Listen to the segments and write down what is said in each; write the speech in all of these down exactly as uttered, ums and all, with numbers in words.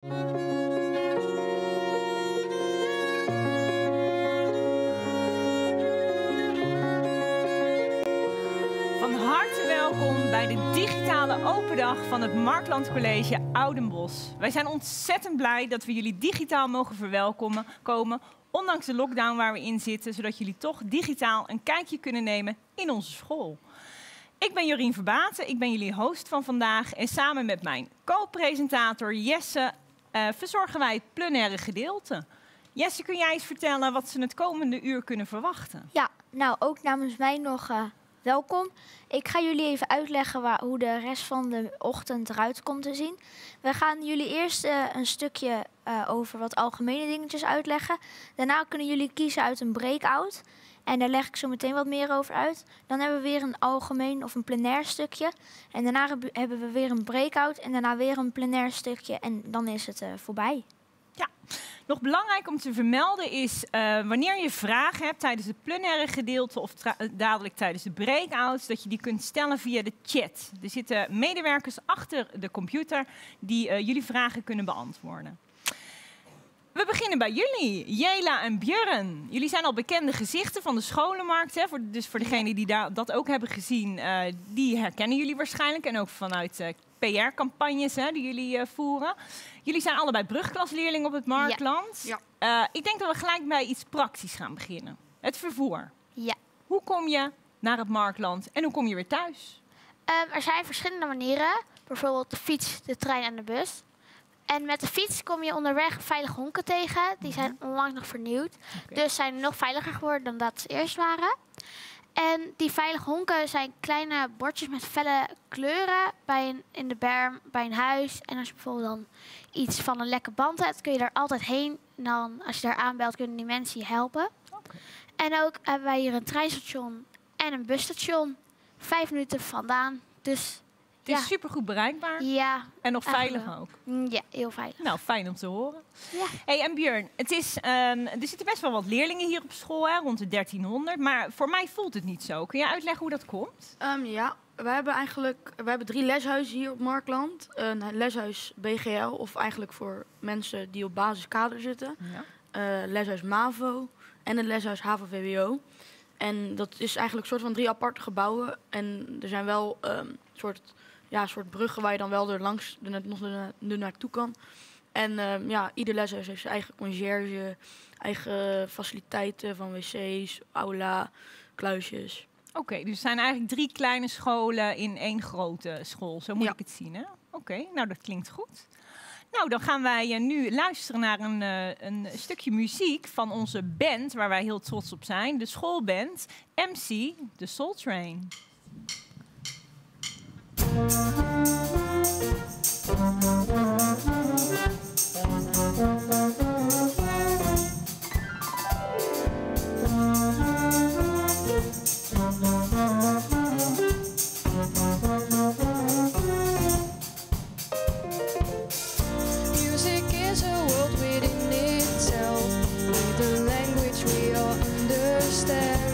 Van harte welkom bij de digitale open dag van het Markland College Oudenbosch. Wij zijn ontzettend blij dat we jullie digitaal mogen verwelkomen, komen, ondanks de lockdown waar we in zitten, zodat jullie toch digitaal een kijkje kunnen nemen in onze school. Ik ben Jorien Verbaten, ik ben jullie host van vandaag en samen met mijn co-presentator Jesse uh, verzorgen wij het plenaire gedeelte. Jesse, kun jij eens vertellen wat ze het komende uur kunnen verwachten? Ja, nou ook namens mij nog uh, welkom. Ik ga jullie even uitleggen waar, hoe de rest van de ochtend eruit komt te zien. We gaan jullie eerst uh, een stukje uh, over wat algemene dingetjes uitleggen. Daarna kunnen jullie kiezen uit een breakout. En daar leg ik zo meteen wat meer over uit. Dan hebben we weer een algemeen of een plenair stukje. En daarna hebben we weer een breakout en daarna weer een plenair stukje. En dan is het uh, voorbij. Ja, nog belangrijk om te vermelden is uh, wanneer je vragen hebt tijdens het plenaire gedeelte of dadelijk tijdens de breakouts, dat je die kunt stellen via de chat. Er zitten medewerkers achter de computer die uh, jullie vragen kunnen beantwoorden. We beginnen bij jullie, Jela en Björn. Jullie zijn al bekende gezichten van de scholenmarkt. Hè? Voor, dus voor degenen die da dat ook hebben gezien, uh, die herkennen jullie waarschijnlijk. En ook vanuit uh, P R-campagnes die jullie uh, voeren. Jullie zijn allebei brugklasleerlingen op het Markland. Ja. Ja. Uh, ik denk dat we gelijk bij iets praktisch gaan beginnen. Het vervoer. Ja. Hoe kom je naar het Markland en hoe kom je weer thuis? Um, er zijn verschillende manieren. Bijvoorbeeld de fiets, de trein en de bus. En met de fiets kom je onderweg veilige honken tegen. Die zijn onlangs nog vernieuwd. Okay. Dus zijn nog veiliger geworden dan dat ze eerst waren. En die veilige honken zijn kleine bordjes met felle kleuren bij een, in de berm, bij een huis. En als je bijvoorbeeld dan iets van een lekke band hebt, kun je daar altijd heen. En dan, als je daar aanbelt, kunnen die mensen je helpen. Okay. En ook hebben wij hier een treinstation en een busstation. Vijf minuten vandaan. Dus het is ja. supergoed bereikbaar. Ja. En nog veilig ook. Ja, heel veilig. Nou, fijn om te horen. Ja. Hey, en Björn, het is, um, er zitten best wel wat leerlingen hier op school, hè, rond de dertienhonderd. Maar voor mij voelt het niet zo. Kun je uitleggen hoe dat komt? Um, ja, we hebben eigenlijk we hebben drie leshuizen hier op Markland. Een leshuis B G L, of eigenlijk voor mensen die op basiskader zitten. Ja. Uh, leshuis MAVO en een leshuis H A V O V W O. En dat is eigenlijk een soort van drie aparte gebouwen. En er zijn wel um, soort... Ja, een soort bruggen waar je dan wel er langs de, nog er naartoe kan. En uh, ja, ieder leshuis heeft zijn eigen conciërge, eigen faciliteiten van wc's, aula, kluisjes. Oké, okay, dus het zijn eigenlijk drie kleine scholen in één grote school. Zo moet ja. ik het zien, hè? Oké, okay, nou dat klinkt goed. Nou, dan gaan wij uh, nu luisteren naar een, uh, een stukje muziek van onze band, waar wij heel trots op zijn. De schoolband M C, The Soul Train. Music is a world within itself, with a language we all understand.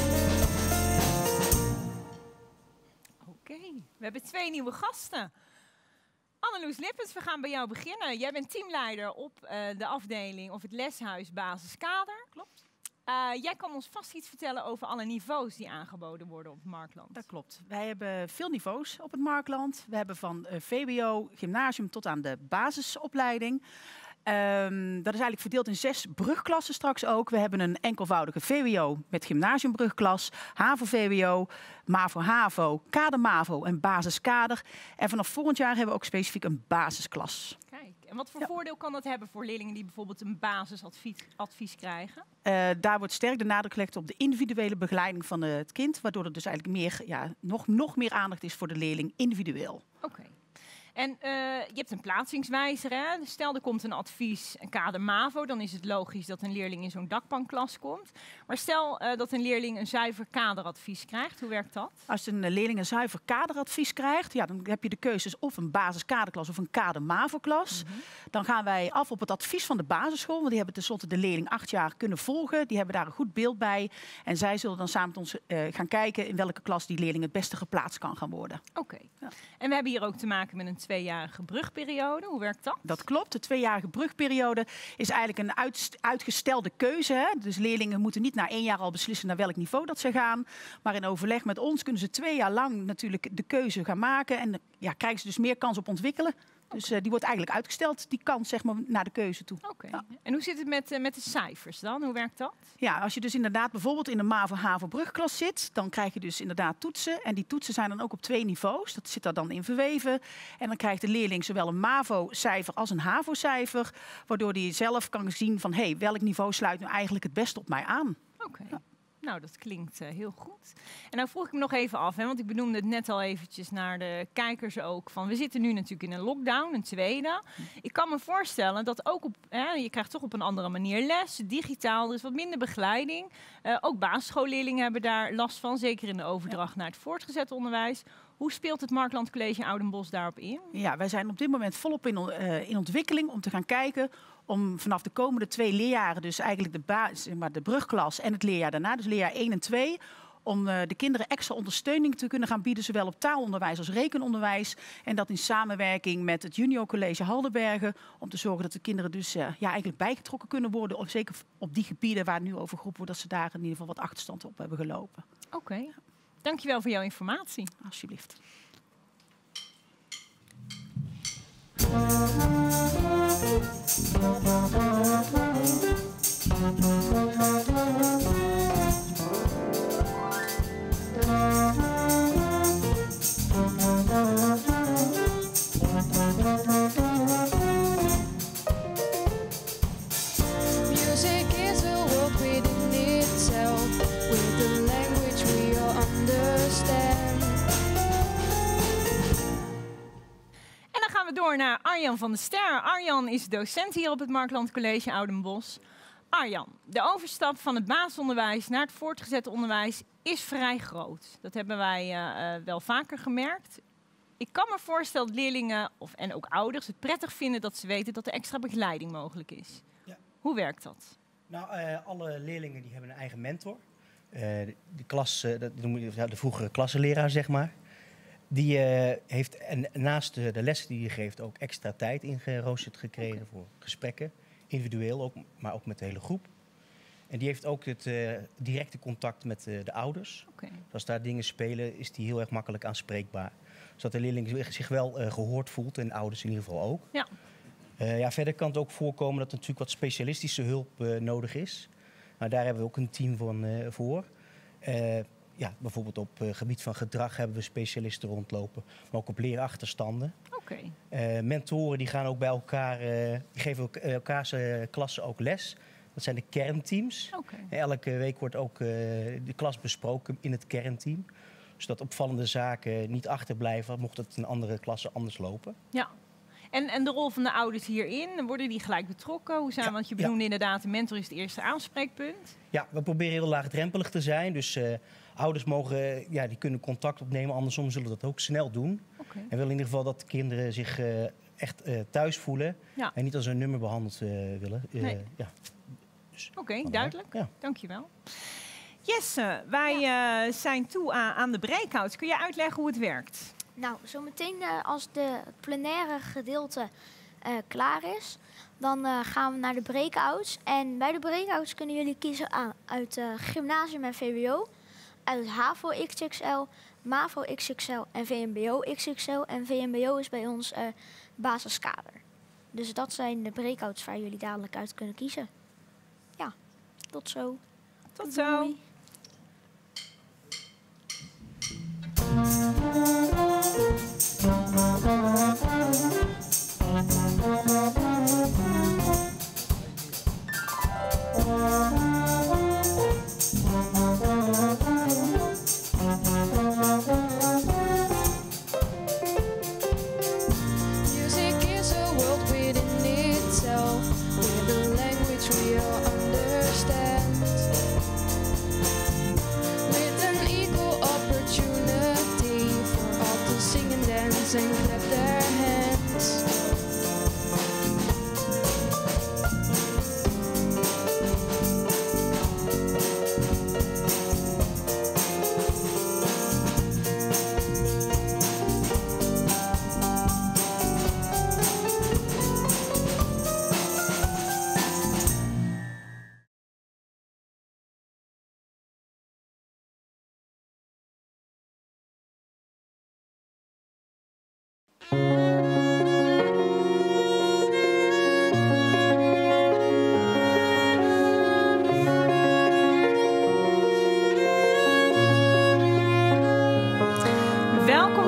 We hebben twee nieuwe gasten. Anneloes Lippens, we gaan bij jou beginnen. Jij bent teamleider op uh, de afdeling of het leshuis basiskader. Klopt. Uh, jij kan ons vast iets vertellen over alle niveaus die aangeboden worden op het Markland. Dat klopt. Wij hebben veel niveaus op het Markland. We hebben van uh, V W O, gymnasium tot aan de basisopleiding. Um, dat is eigenlijk verdeeld in zes brugklassen straks ook. We hebben een enkelvoudige V W O met gymnasiumbrugklas, HAVO-V W O, MAVO-HAVO, kader-MAVO en basiskader. En vanaf volgend jaar hebben we ook specifiek een basisklas. Kijk, en wat voor ja. voordeel kan dat hebben voor leerlingen die bijvoorbeeld een basisadvies advies krijgen? Uh, daar wordt sterk de nadruk gelegd op de individuele begeleiding van het kind, waardoor er dus eigenlijk meer, ja, nog, nog meer aandacht is voor de leerling individueel. Oké. Okay. En uh, je hebt een plaatsingswijzer, hè? Stel er komt een advies, een kader MAVO, dan is het logisch dat een leerling in zo'n dakpanklas komt. Maar stel uh, dat een leerling een zuiver kaderadvies krijgt, hoe werkt dat? Als een leerling een zuiver kaderadvies krijgt, ja, dan heb je de keuzes of een basiskaderklas of een kader MAVO-klas. Mm-hmm. Dan gaan wij af op het advies van de basisschool, want die hebben tenslotte de leerling acht jaar kunnen volgen. Die hebben daar een goed beeld bij. En zij zullen dan samen met ons uh, gaan kijken in welke klas die leerling het beste geplaatst kan gaan worden. Oké. Okay. Ja. En we hebben hier ook te maken met een tweejarige brugperiode. Hoe werkt dat? Dat klopt. De tweejarige brugperiode is eigenlijk een uit, uitgestelde keuze. Hè? Dus leerlingen moeten niet na één jaar al beslissen naar welk niveau dat ze gaan. Maar in overleg met ons kunnen ze twee jaar lang natuurlijk de keuze gaan maken. En ja, krijgen ze dus meer kans op ontwikkelen. Dus uh, die wordt eigenlijk uitgesteld, die kans zeg maar, naar de keuze toe. Oké. Okay. Ja. En hoe zit het met, uh, met de cijfers dan? Hoe werkt dat? Ja, als je dus inderdaad bijvoorbeeld in de MAVO-HAVO-brugklas zit, dan krijg je dus inderdaad toetsen. En die toetsen zijn dan ook op twee niveaus. Dat zit daar dan in verweven. En dan krijgt de leerling zowel een MAVO-cijfer als een HAVO-cijfer. Waardoor hij zelf kan zien van, hé, hey, welk niveau sluit nu eigenlijk het best op mij aan? Oké. Okay. Ja. Nou, dat klinkt uh, heel goed. En nou vroeg ik me nog even af, hè, want ik benoemde het net al eventjes naar de kijkers ook. Van, we zitten nu natuurlijk in een lockdown, een tweede. Ik kan me voorstellen dat ook op, hè, je krijgt toch op een andere manier les, digitaal, er is wat minder begeleiding. Uh, ook basisschoolleerlingen hebben daar last van, zeker in de overdracht ja. naar het voortgezet onderwijs. Hoe speelt het Markland College Oudenbosch daarop in? Ja, wij zijn op dit moment volop in, uh, in ontwikkeling om te gaan kijken om vanaf de komende twee leerjaren, dus eigenlijk de, basis, maar de brugklas en het leerjaar daarna, dus leerjaar één en twee, om uh, de kinderen extra ondersteuning te kunnen gaan bieden, zowel op taalonderwijs als rekenonderwijs. En dat in samenwerking met het Junior College Haldenbergen, om te zorgen dat de kinderen dus uh, ja, eigenlijk bijgetrokken kunnen worden, of zeker op die gebieden waar nu over geroepen wordt, dat ze daar in ieder geval wat achterstand op hebben gelopen. Oké, okay. Dankjewel voor jouw informatie. Alsjeblieft. Music is a world within itself, with a language we all understand. En dan gaan we door naar Arjan van der Ster. Arjan is docent hier op het Markland College Oudenbosch. Arjan, de overstap van het basisonderwijs naar het voortgezet onderwijs is vrij groot. Dat hebben wij uh, uh, wel vaker gemerkt. Ik kan me voorstellen dat leerlingen of, en ook ouders het prettig vinden dat ze weten dat er extra begeleiding mogelijk is. Ja. Hoe werkt dat? Nou, uh, alle leerlingen die hebben een eigen mentor. Uh, de, de, klas, uh, de, de, de vroegere klassenleraar, zeg maar. Die uh, heeft en naast de, de lessen die hij geeft ook extra tijd ingeroosterd gekregen okay. voor gesprekken. Individueel ook, maar ook met de hele groep. En die heeft ook het uh, directe contact met uh, de ouders. Okay. Dus als daar dingen spelen, is die heel erg makkelijk aanspreekbaar. Zodat de leerling zich wel uh, gehoord voelt en de ouders in ieder geval ook. Ja. Uh, ja, verder kan het ook voorkomen dat er natuurlijk wat specialistische hulp uh, nodig is. Nou, daar hebben we ook een team van, uh, voor. Uh, ja, bijvoorbeeld op uh, gebied van gedrag hebben we specialisten rondlopen. Maar ook op leerachterstanden. Okay. Uh, mentoren die gaan ook bij elkaar, uh, die geven ook, uh, elkaars uh, klassen ook les. Dat zijn de kernteams. Okay. Elke week wordt ook uh, de klas besproken in het kernteam. Zodat opvallende zaken niet achterblijven, mocht het in andere klassen anders lopen. Ja. En, en de rol van de ouders hierin, worden die gelijk betrokken? Hoe zijn, ja, want je benoemde ja. inderdaad, de mentor is het eerste aanspreekpunt. Ja, we proberen heel laagdrempelig te zijn. Dus uh, ouders mogen, ja, die kunnen contact opnemen. Andersom zullen we dat ook snel doen. Okay. En we willen in ieder geval dat de kinderen zich uh, echt uh, thuis voelen. Ja. En niet als een nummer behandeld uh, willen. Uh, nee. ja. Dus, Oké, okay, duidelijk. Ja. Dankjewel. Jesse, wij ja. uh, zijn toe aan, aan de breakouts. Kun je uitleggen hoe het werkt? Nou, zometeen uh, als de plenaire gedeelte uh, klaar is, dan uh, gaan we naar de breakouts. En bij de breakouts kunnen jullie kiezen aan, uit uh, gymnasium en V W O, uit HAVO X X L, MAVO X X L en V M B O X X L. En V M B O is bij ons uh, basiskader. Dus dat zijn de breakouts waar jullie dadelijk uit kunnen kiezen. Ja, tot zo. Tot zo. Doei. Music is a world within itself, with a language we all understand.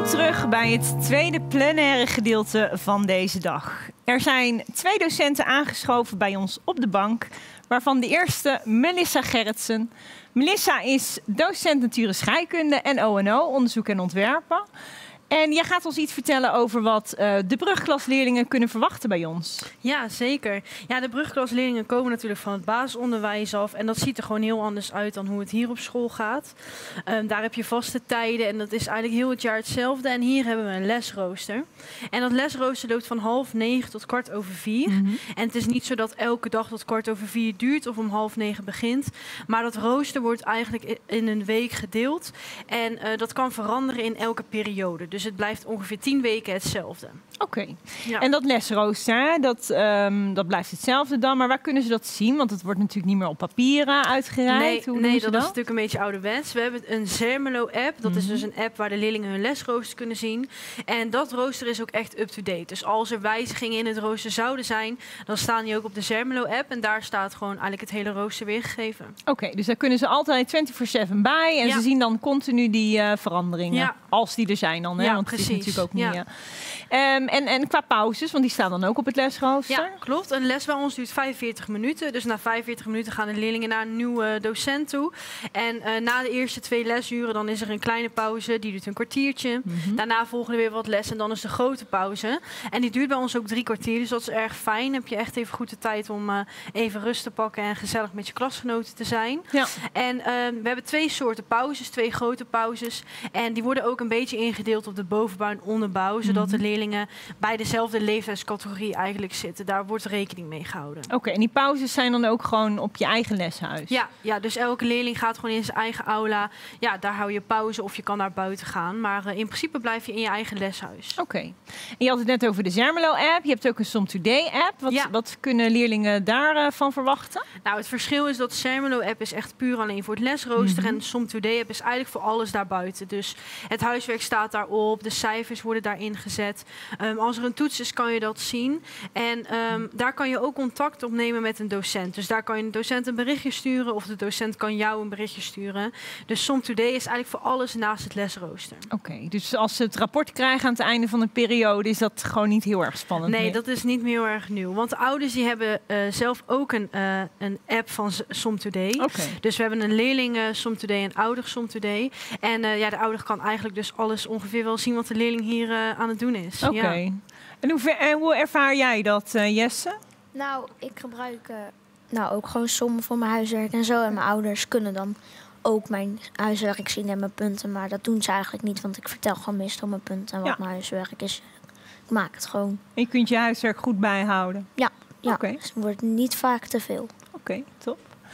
terug bij het tweede plenaire gedeelte van deze dag. Er zijn twee docenten aangeschoven bij ons op de bank, waarvan de eerste Melissa Gerritsen. Melissa is docent natuur en scheikunde en O en O, onderzoek en ontwerpen. En jij gaat ons iets vertellen over wat uh, de brugklasleerlingen kunnen verwachten bij ons. Ja, zeker. Ja, de brugklasleerlingen komen natuurlijk van het basisonderwijs af. En dat ziet er gewoon heel anders uit dan hoe het hier op school gaat. Um, daar heb je vaste tijden en dat is eigenlijk heel het jaar hetzelfde. En hier hebben we een lesrooster. En dat lesrooster loopt van half negen tot kwart over vier. Mm-hmm. En het is niet zo dat elke dag tot kwart over vier duurt of om half negen begint. Maar dat rooster wordt eigenlijk in een week gedeeld. En uh, dat kan veranderen in elke periode. Dus het blijft ongeveer tien weken hetzelfde. Oké. Okay. Ja. En dat lesrooster, dat, um, dat blijft hetzelfde dan. Maar waar kunnen ze dat zien? Want het wordt natuurlijk niet meer op papieren uitgereikt. Nee, Hoe nee dat, dat is natuurlijk een beetje ouderwets. We hebben een Zermelo-app. Dat mm-hmm. is dus een app waar de leerlingen hun lesrooster kunnen zien. En dat rooster is ook echt up-to-date. Dus als er wijzigingen in het rooster zouden zijn, dan staan die ook op de Zermelo-app. En daar staat gewoon eigenlijk het hele rooster weergegeven. Oké, okay, dus daar kunnen ze altijd vierentwintig zeven bij. En ja. ze zien dan continu die uh, veranderingen. Ja. Als die er zijn dan, hè? Ja, want precies. het is natuurlijk ook niet... Ja. Uh, um, en, en qua pauzes, want die staan dan ook op het lesrooster. Ja, klopt. Een les bij ons duurt vijfenveertig minuten. Dus na vijfenveertig minuten gaan de leerlingen naar een nieuwe docent toe. En uh, na de eerste twee lesuren dan is er een kleine pauze. Die duurt een kwartiertje. Mm-hmm. Daarna volgen er weer wat lessen en dan is de grote pauze. En die duurt bij ons ook drie kwartier. Dus dat is erg fijn. Dan heb je echt even goed de tijd om uh, even rust te pakken en gezellig met je klasgenoten te zijn. Ja. En uh, we hebben twee soorten pauzes, twee grote pauzes. En die worden ook een beetje ingedeeld op de bovenbouw en onderbouw. Zodat mm-hmm. de leerlingen bij dezelfde leeftijdscategorie eigenlijk zitten. Daar wordt rekening mee gehouden. Oké, okay, en die pauzes zijn dan ook gewoon op je eigen leshuis? Ja, ja, dus elke leerling gaat gewoon in zijn eigen aula. Ja, daar hou je pauze of je kan naar buiten gaan. Maar uh, in principe blijf je in je eigen leshuis. Oké. Okay. En je had het net over de Zermelo-app. Je hebt ook een SomToday-app. Wat, ja. wat kunnen leerlingen daarvan uh, verwachten? Nou, het verschil is dat de Zermelo-app is echt puur alleen voor het lesrooster. Mm-hmm. En de SomToday-app is eigenlijk voor alles daarbuiten. Dus het huiswerk staat daarop. De cijfers worden daarin gezet. Um, als er een toets is, kan je dat zien. En um, daar kan je ook contact opnemen met een docent. Dus daar kan je een docent een berichtje sturen of de docent kan jou een berichtje sturen. Dus SomToday is eigenlijk voor alles naast het lesrooster. Oké, okay, dus als ze het rapport krijgen aan het einde van de periode, is dat gewoon niet heel erg spannend? Nee, meer? dat is niet meer heel erg nieuw. Want de ouders die hebben uh, zelf ook een, uh, een app van SomToday. Okay. Dus we hebben een leerling uh, SomToday en ouder SomToday. En uh, ja, de ouder kan eigenlijk dus alles ongeveer wel zien wat de leerling hier uh, aan het doen is. Oké. Okay. Ja. En hoe, ver, hoe ervaar jij dat, uh, Jesse? Nou, ik gebruik uh, nou, ook gewoon sommen voor mijn huiswerk en zo. En mijn ouders kunnen dan ook mijn huiswerk zien en mijn punten. Maar dat doen ze eigenlijk niet, want ik vertel gewoon meestal mijn punten en wat ja. mijn huiswerk is. Ik maak het gewoon. En je kunt je huiswerk goed bijhouden? Ja, ja. Okay. Dus het wordt niet vaak te veel. Oké, okay, top.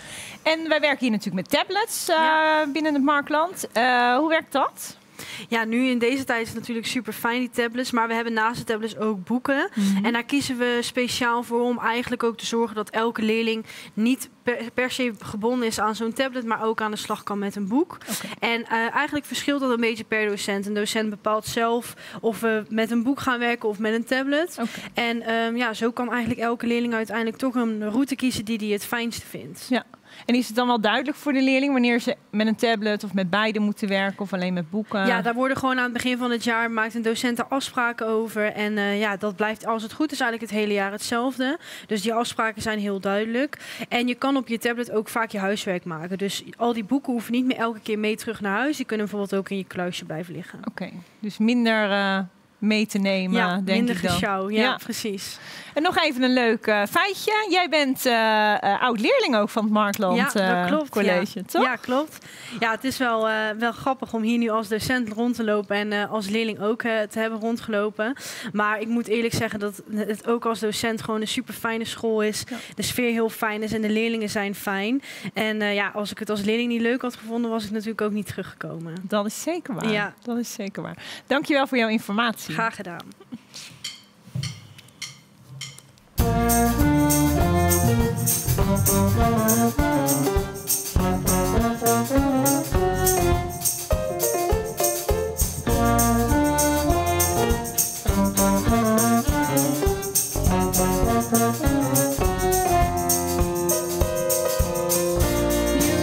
En wij werken hier natuurlijk met tablets uh, ja. binnen het Markland. Uh, hoe werkt dat? Ja, nu in deze tijd is het natuurlijk super fijn, die tablets. Maar we hebben naast de tablets ook boeken. Mm-hmm. En daar kiezen we speciaal voor om eigenlijk ook te zorgen dat elke leerling niet per, per se gebonden is aan zo'n tablet, maar ook aan de slag kan met een boek. Okay. En uh, eigenlijk verschilt dat een beetje per docent. Een docent bepaalt zelf of we met een boek gaan werken of met een tablet. Okay. En um, ja, zo kan eigenlijk elke leerling uiteindelijk toch een route kiezen die hij het fijnste vindt. Ja. En is het dan wel duidelijk voor de leerling wanneer ze met een tablet of met beide moeten werken of alleen met boeken? Ja, daar worden gewoon aan het begin van het jaar maakt een docent er afspraken over. En uh, ja, dat blijft als het goed is eigenlijk het hele jaar hetzelfde. Dus die afspraken zijn heel duidelijk. En je kan op je tablet ook vaak je huiswerk maken. Dus al die boeken hoeven niet meer elke keer mee terug naar huis. Die kunnen bijvoorbeeld ook in je kluisje blijven liggen. Oké, okay, dus minder uh, mee te nemen, ja, denk minder ik dan. gesjouw, ja, ja, precies. En nog even een leuk uh, feitje. Jij bent uh, uh, oud-leerling ook van het Markland ja, dat klopt, uh, College, ja. toch? Ja, klopt. Ja, het is wel, uh, wel grappig om hier nu als docent rond te lopen en uh, als leerling ook uh, te hebben rondgelopen. Maar ik moet eerlijk zeggen dat het ook als docent gewoon een super fijne school is. Ja. De sfeer heel fijn is en de leerlingen zijn fijn. En uh, ja, als ik het als leerling niet leuk had gevonden, was ik natuurlijk ook niet teruggekomen. Dat is zeker waar. Ja. Dat is zeker waar. Dankjewel voor jouw informatie. Graag gedaan.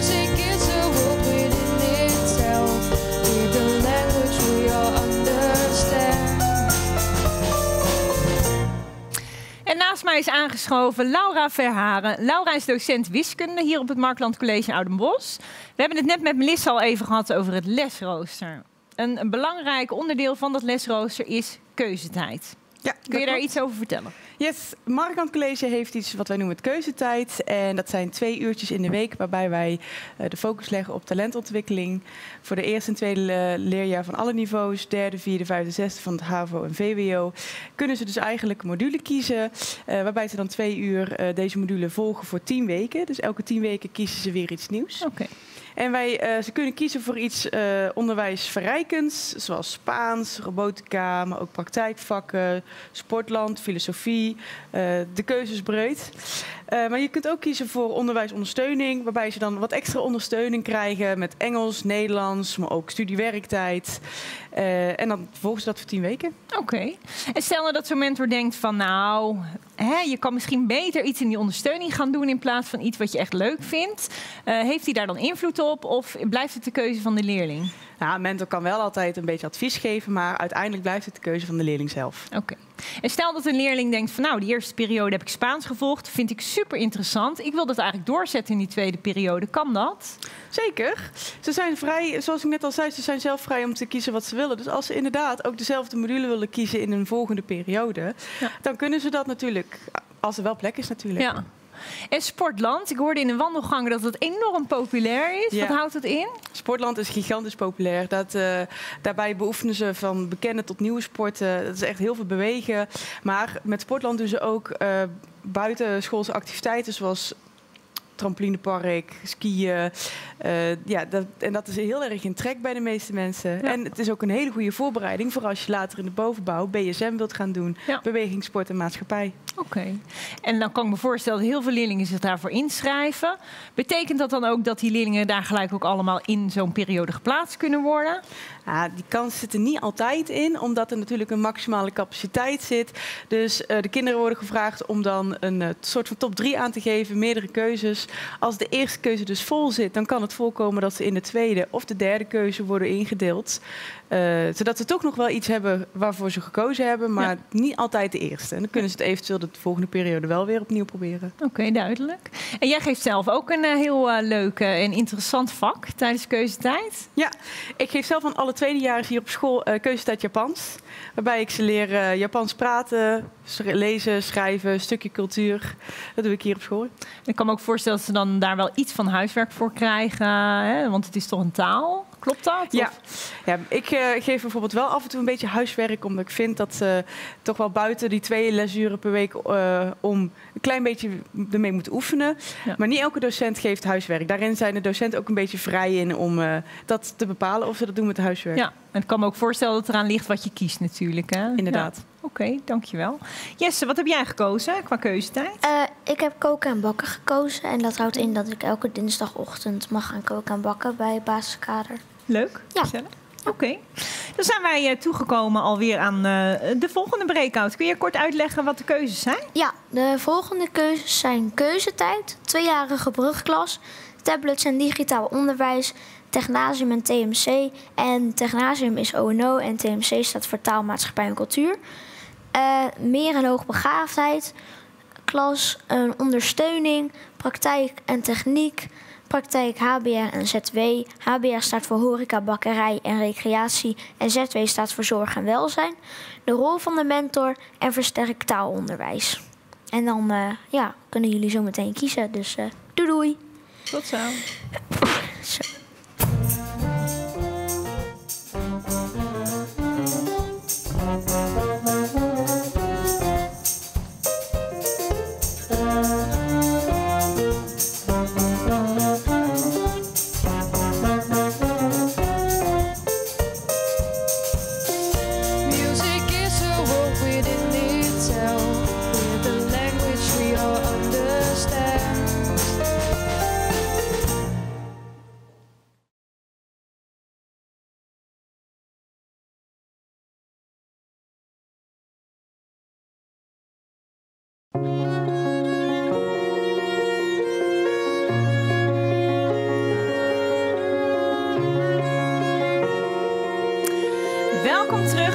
Music is a world within itself, with a language we all understand. mij is aangeschoven Laura Verharen. Laura is docent wiskunde hier op het Markland College in Oudenbosch. We hebben het net met Melissa al even gehad over het lesrooster. Een, een belangrijk onderdeel van dat lesrooster is keuzetijd. Ja, Kun je daar iets over vertellen? Yes, Markland College heeft iets wat wij noemen het keuzetijd. En dat zijn twee uurtjes in de week waarbij wij uh, de focus leggen op talentontwikkeling. Voor de eerste en tweede uh, leerjaar van alle niveaus, derde, vierde, vijfde, zesde van het H A V O en V W O, kunnen ze dus eigenlijk een module kiezen. Uh, waarbij ze dan twee uur uh, deze module volgen voor tien weken. Dus elke tien weken kiezen ze weer iets nieuws. Oké. Okay. En wij, uh, ze kunnen kiezen voor iets uh, onderwijsverrijkends, zoals Spaans, robotica, maar ook praktijkvakken, sportland, filosofie. Uh, de keuze is breed. Uh, maar je kunt ook kiezen voor onderwijsondersteuning, waarbij ze dan wat extra ondersteuning krijgen met Engels, Nederlands, maar ook studiewerktijd. Uh, en dan volgen ze dat voor tien weken. Oké. Okay. En stel nou dat zo'n mentor denkt van nou, hè, je kan misschien beter iets in die ondersteuning gaan doen in plaats van iets wat je echt leuk vindt. Uh, heeft hij daar dan invloed op of blijft het de keuze van de leerling? Nou, een mentor kan wel altijd een beetje advies geven, maar uiteindelijk blijft het de keuze van de leerling zelf. Oké. Okay. En stel dat een leerling denkt van nou, die eerste periode heb ik Spaans gevolgd, vind ik super interessant. Ik wil dat eigenlijk doorzetten in die tweede periode. Kan dat? Zeker. Ze zijn vrij, zoals ik net al zei, ze zijn zelf vrij om te kiezen wat ze willen. Dus als ze inderdaad ook dezelfde module willen kiezen in een volgende periode, ja. dan kunnen ze dat natuurlijk, als er wel plek is natuurlijk. Ja. En Sportland, ik hoorde in een wandelgang dat het enorm populair is. Ja. Wat houdt het in? Sportland is gigantisch populair. Dat, uh, daarbij beoefenen ze van bekende tot nieuwe sporten. Dat is echt heel veel bewegen. Maar met Sportland doen ze ook uh, buitenschoolse activiteiten zoals trampolinepark, skiën. Uh, ja, dat, en dat is heel erg in trek bij de meeste mensen. Ja. En het is ook een hele goede voorbereiding voor als je later in de bovenbouw B S M wilt gaan doen. Ja. Beweging, sport en maatschappij. Oké. Okay. En dan kan ik me voorstellen dat heel veel leerlingen zich daarvoor inschrijven. Betekent dat dan ook dat die leerlingen daar gelijk ook allemaal in zo'n periode geplaatst kunnen worden? Ja, die kans zit er niet altijd in, omdat er natuurlijk een maximale capaciteit zit. Dus uh, de kinderen worden gevraagd om dan een uh, soort van top drie aan te geven, meerdere keuzes. Als de eerste keuze dus vol zit, dan kan het voorkomen dat ze in de tweede of de derde keuze worden ingedeeld. Uh, zodat ze toch nog wel iets hebben waarvoor ze gekozen hebben, maar ja. niet altijd de eerste. En dan kunnen ze het eventueel de volgende periode wel weer opnieuw proberen. Oké, okay, duidelijk. En jij geeft zelf ook een uh, heel uh, leuk uh, en interessant vak tijdens keuzetijd. Ja, ik geef zelf aan alle tweedejaars hier op school uh, keuzetijd Japans. Waarbij ik ze leer uh, Japans praten, lezen, schrijven, een stukje cultuur. Dat doe ik hier op school. Ik kan me ook voorstellen dat ze dan daar wel iets van huiswerk voor krijgen, hè? Want het is toch een taal? Klopt dat? Ja, ja ik uh, geef bijvoorbeeld wel af en toe een beetje huiswerk, omdat ik vind dat ze toch wel buiten die twee lesuren per week uh, om een klein beetje ermee moeten oefenen. Ja. Maar niet elke docent geeft huiswerk. Daarin zijn de docenten ook een beetje vrij in om uh, dat te bepalen of ze dat doen met huiswerk. Ja, en ik kan me ook voorstellen dat het eraan ligt wat je kiest natuurlijk. Hè? Inderdaad. Ja. Oké, okay, dankjewel. Jesse, wat heb jij gekozen qua keuzetijd? Uh, ik heb koken en bakken gekozen. En dat houdt in dat ik elke dinsdagochtend mag gaan koken en bakken bij basiskader. Leuk. Ja. Oké. Okay. Dan zijn wij uh, toegekomen alweer aan uh, de volgende breakout. Kun je kort uitleggen wat de keuzes zijn? Ja, de volgende keuzes zijn keuzetijd, tweejarige brugklas, tablets en digitaal onderwijs, Technasium en T M C. En Technasium is O en O en T M C staat voor taal, maatschappij en cultuur. Uh, meer en hoogbegaafdheid, klas, een ondersteuning, praktijk en techniek, praktijk H B R en Z W. H B R staat voor horeca, bakkerij en recreatie en Z W staat voor zorg en welzijn. De rol van de mentor en versterkt taalonderwijs. En dan uh, ja, kunnen jullie zo meteen kiezen. Dus uh, doei doei. Tot zo. Zo.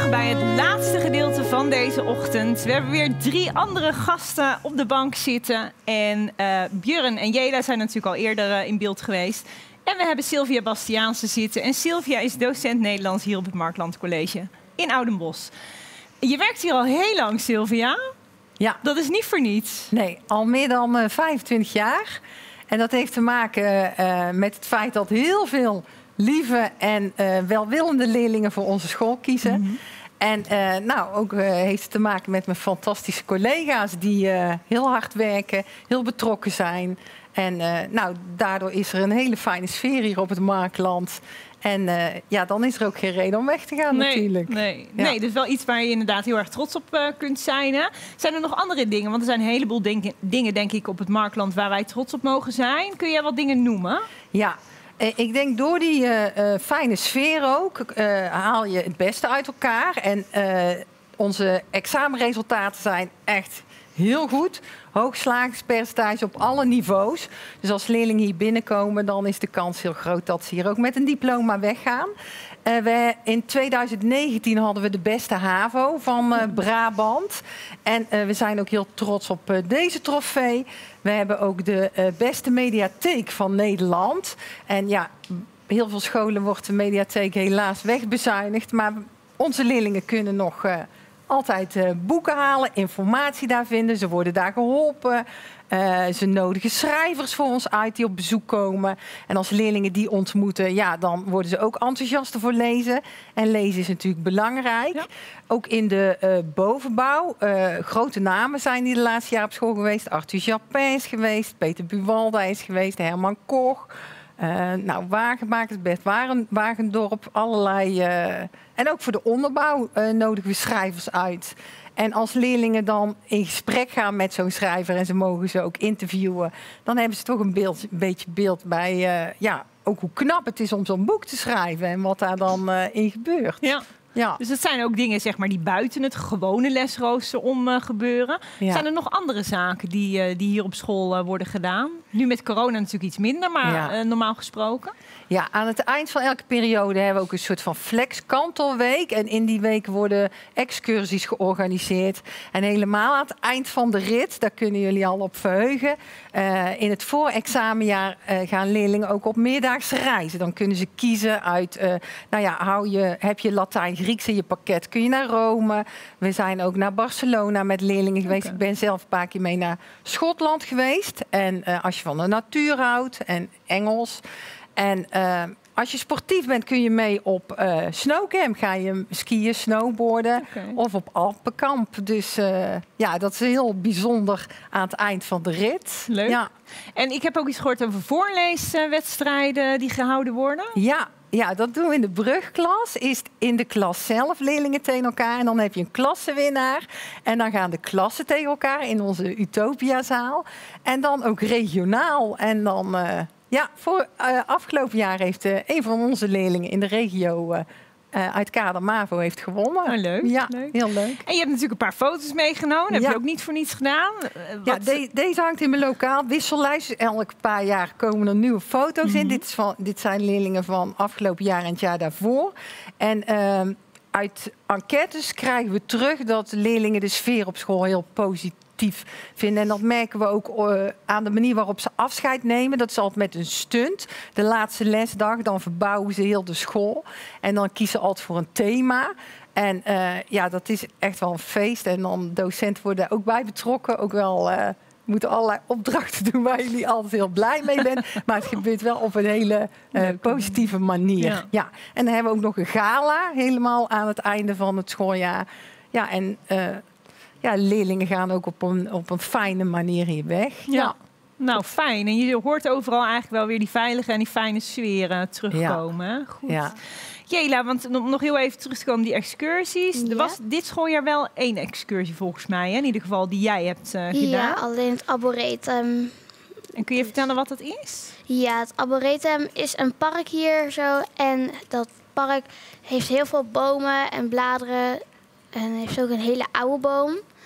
welkom bij het laatste gedeelte van deze ochtend. We hebben weer drie andere gasten op de bank zitten. En uh, Björn en Jela zijn natuurlijk al eerder uh, in beeld geweest. En we hebben Sylvia Bastiaanse zitten. En Sylvia is docent Nederlands hier op het Markland College in Oudenbosch. Je werkt hier al heel lang, Sylvia. Ja. Dat is niet voor niets. Nee, al meer dan uh, vijfentwintig jaar. En dat heeft te maken uh, met het feit dat heel veel lieve en uh, welwillende leerlingen voor onze school kiezen. Mm-hmm. En uh, nou, ook uh, heeft het te maken met mijn fantastische collega's die uh, heel hard werken, heel betrokken zijn. En uh, nou, daardoor is er een hele fijne sfeer hier op het Markland. En uh, ja, dan is er ook geen reden om weg te gaan, nee, natuurlijk. Nee, ja. nee, dus wel iets waar je inderdaad heel erg trots op uh, kunt zijn. Hè? Zijn er nog andere dingen? Want er zijn een heleboel denk, dingen, denk ik, op het Markland waar wij trots op mogen zijn. Kun jij wat dingen noemen? Ja, ik denk door die uh, uh, fijne sfeer ook uh, haal je het beste uit elkaar. En uh, onze examenresultaten zijn echt heel goed. Hoog slagingspercentage op alle niveaus. Dus als leerlingen hier binnenkomen, dan is de kans heel groot dat ze hier ook met een diploma weggaan. Uh, we, in tweeduizend negentien hadden we de beste HAVO van uh, Brabant. En uh, we zijn ook heel trots op uh, deze trofee. We hebben ook de uh, beste mediatheek van Nederland. En ja, heel veel scholen wordt de mediatheek helaas wegbezuinigd. Maar onze leerlingen kunnen nog uh, altijd uh, boeken halen, informatie daar vinden. Ze worden daar geholpen. Uh, ze nodigen schrijvers voor ons uit die op bezoek komen. En als leerlingen die ontmoeten, ja, dan worden ze ook enthousiaster voor lezen. En lezen is natuurlijk belangrijk. Ja. Ook in de uh, bovenbouw. Uh, grote namen zijn die de laatste jaar op school geweest. Arthur Japin is geweest. Peter Buwalda is geweest. Herman Koch. Uh, nou, Wagenmakers, Bert Wagendorp. Allerlei. Uh, en ook voor de onderbouw uh, nodigen we schrijvers uit. En als leerlingen dan in gesprek gaan met zo'n schrijver en ze mogen ze ook interviewen, dan hebben ze toch een, beeld, een beetje beeld bij uh, ja, ook hoe knap het is om zo'n boek te schrijven en wat daar dan uh, in gebeurt. Ja. Ja. Dus dat zijn ook dingen, zeg maar, die buiten het gewone lesrooster om uh, gebeuren. Ja. Zijn er nog andere zaken die, uh, die hier op school uh, worden gedaan? Nu met corona natuurlijk iets minder, maar ja. uh, normaal gesproken. Ja, aan het eind van elke periode hebben we ook een soort van flexkantelweek. En in die week worden excursies georganiseerd. En helemaal aan het eind van de rit, daar kunnen jullie al op verheugen. Uh, in het voorexamenjaar uh, gaan leerlingen ook op meerdaagse reizen. Dan kunnen ze kiezen uit, uh, nou ja, hou je, heb je Latijn-Grieks in je pakket, kun je naar Rome. We zijn ook naar Barcelona met leerlingen geweest. Okay. Ik ben zelf een paar keer mee naar Schotland geweest. En uh, als je van de natuur houdt en Engels. En uh, als je sportief bent, kun je mee op uh, snowcamp. Ga je skiën, snowboarden okay. of op Alpenkamp. Dus uh, ja, dat is heel bijzonder aan het eind van de rit. Leuk. Ja. En ik heb ook iets gehoord over voorleeswedstrijden die gehouden worden. Ja. Ja, dat doen we in de brugklas. Is in de klas zelf leerlingen tegen elkaar. En dan heb je een klassenwinnaar. En dan gaan de klassen tegen elkaar in onze Utopiazaal. En dan ook regionaal. En dan... Uh, Ja, voor uh, afgelopen jaar heeft uh, een van onze leerlingen in de regio uh, uh, uit kader MAVO heeft gewonnen. Oh, leuk, ja, leuk. Heel leuk. En je hebt natuurlijk een paar foto's meegenomen. Dat ja. heb je ook niet voor niets gedaan. Uh, ja, de, deze hangt in mijn lokaal wissellijst. Elk paar jaar komen er nieuwe foto's mm-hmm. in. Dit, is van, dit zijn leerlingen van afgelopen jaar en het jaar daarvoor. En uh, uit enquêtes krijgen we terug dat leerlingen de sfeer op school heel positief vinden. En dat merken we ook uh, aan de manier waarop ze afscheid nemen. Dat is altijd met een stunt. De laatste lesdag, dan verbouwen ze heel de school. En dan kiezen ze altijd voor een thema. En uh, ja, dat is echt wel een feest. En dan docenten worden daar ook bij betrokken. Ook wel... Uh, moeten allerlei opdrachten doen waar jullie altijd heel blij mee bent. Maar het gebeurt wel op een hele uh, positieve manier. Ja. Ja. En dan hebben we ook nog een gala, helemaal aan het einde van het schooljaar. Ja, en uh, ja, leerlingen gaan ook op een, op een fijne manier hier weg. Ja. Ja. Nou, fijn. En je hoort overal eigenlijk wel weer die veilige en die fijne sferen terugkomen. Ja. Goed. Ja. Jela, want om nog heel even terug te komen die excursies. Ja. Er was dit schooljaar wel één excursie volgens mij, hè? In ieder geval die jij hebt uh, gedaan. Ja, alleen het Arboretum. En kun je vertellen wat dat is? Ja, het Arboretum is een park hier zo. En dat park heeft heel veel bomen en bladeren. En heeft ook een hele oude boom.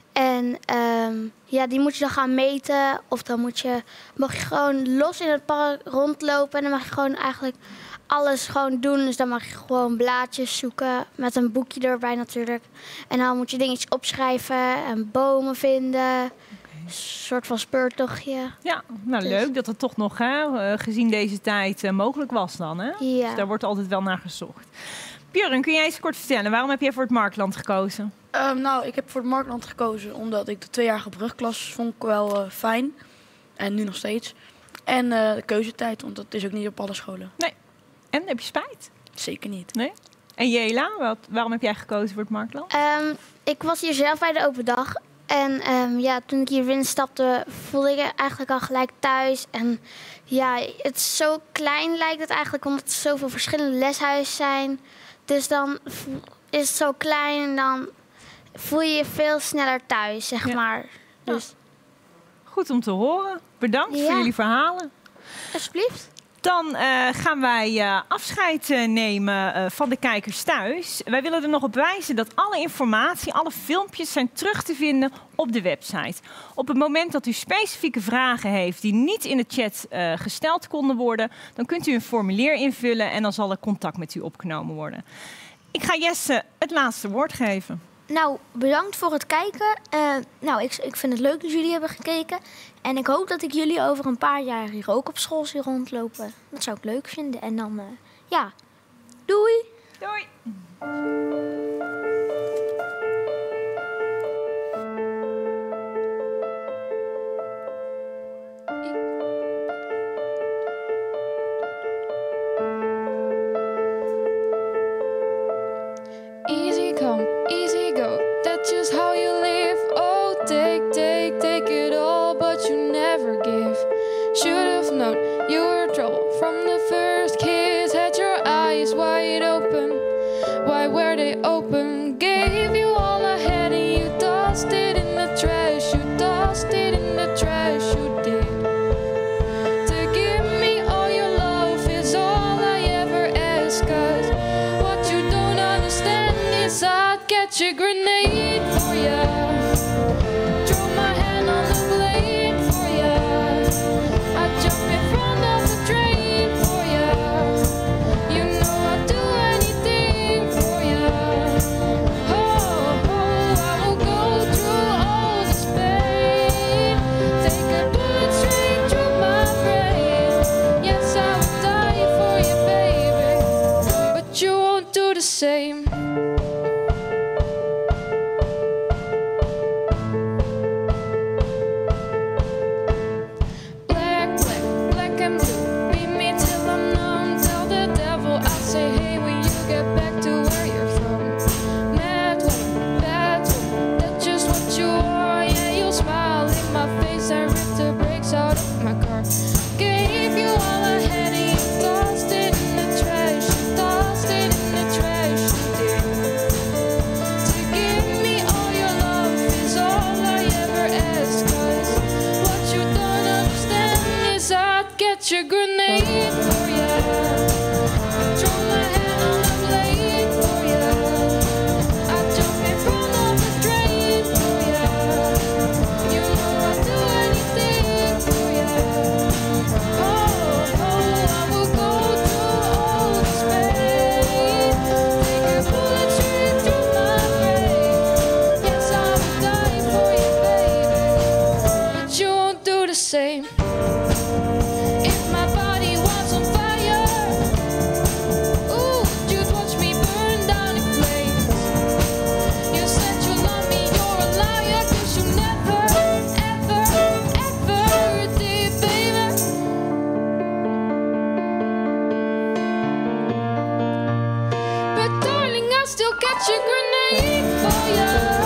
En um, ja, die moet je dan gaan meten. Of dan moet je, mag je gewoon los in het park rondlopen. En dan mag je gewoon eigenlijk alles gewoon doen. Dus dan mag je gewoon blaadjes zoeken. Met een boekje erbij natuurlijk. En dan moet je dingetjes opschrijven. En bomen vinden. Een soort van speurtochtje. Ja, nou Dus- leuk dat het toch nog, hè, eh, gezien deze tijd, eh, mogelijk was dan. Hè? Ja. Dus daar wordt altijd wel naar gezocht. Björn, kun jij eens kort vertellen, waarom heb jij voor het Markland gekozen? Ehm, nou, ik heb voor het Markland gekozen omdat ik de tweejarige brugklas vond ik wel eh, fijn. En nu nog steeds. En eh, de keuzetijd, want dat is ook niet op alle scholen. En, heb je spijt? Zeker niet. Nee? En Jela, wat, waarom heb jij gekozen voor het Markland? Um, ik was hier zelf bij de open dag. En um, ja, toen ik hier binnenstapte, voelde ik eigenlijk al gelijk thuis. En ja, het is zo klein lijkt het eigenlijk, omdat er zoveel verschillende leshuizen zijn. Dus dan vo- is het zo klein en dan voel je je veel sneller thuis, zeg Ja. maar. Dus Goed om te horen. Bedankt Ja. voor jullie verhalen. alsjeblieft. Dan eh, gaan wij eh, afscheid eh, nemen eh, van de kijkers thuis. Wij willen er nog op wijzen dat alle informatie, alle filmpjes zijn terug te vinden op de website. Op het moment dat u specifieke vragen heeft die niet in de chat eh, gesteld konden worden, dan kunt u een formulier invullen en dan zal er contact met u opgenomen worden. Ik ga Jesse het laatste woord geven. Nou, bedankt voor het kijken. Eh, nou, ik, ik vind het leuk dat jullie hebben gekeken. En ik hoop dat ik jullie over een paar jaar hier ook op school zie rondlopen. Dat zou ik leuk vinden. En dan, eh, ja, doei! Doei! Easy come, easy go, that's just how you live. Oh, take, take, take it all, but you never give. Should've known you were trouble from the first kiss. Had your eyes wide open, why were they open? Gave you all I had and you tossed it in the trash. You tossed it in the trash, you did. To give me all your love is all I ever ask, 'cause what you don't understand is I'd catch a grenade for ya. Throw my hand on the blade for ya. I'd jump in front of the train for ya. You know I'd do anything for ya. Oh, oh, I will go through all this pain. Take a bullet straight through my brain. Yes, I would die for you, baby, but you won't do the same. Black, black, black and blue. Beat me till I'm numb. Tell the devil I'll say, hey, when you get back to where you're from. Mad woman, bad woman, that's just what you are. Yeah, you'll smile in my face and rip the brakes out of my car. Gave you all I had and you tossed it in the trash. You tossed it in the trash, you did. To give me all your love is all I ever ask, 'cause what you don't understand is I'd get your grenade for ya. Throw my hand on the blade for ya. I'd jump in front of the train for ya. You know I'd do anything for ya. Oh, oh, I will go through all this pain. Take a bullet straight through my brain. Yes, I would die for you, baby, but you won't do the same. If my body was on fire, ooh, you'd watch me burn down in flames. You said you love me, you're a liar, 'cause you never, ever, ever did, baby. But darling, I'll still catch a grenade for ya.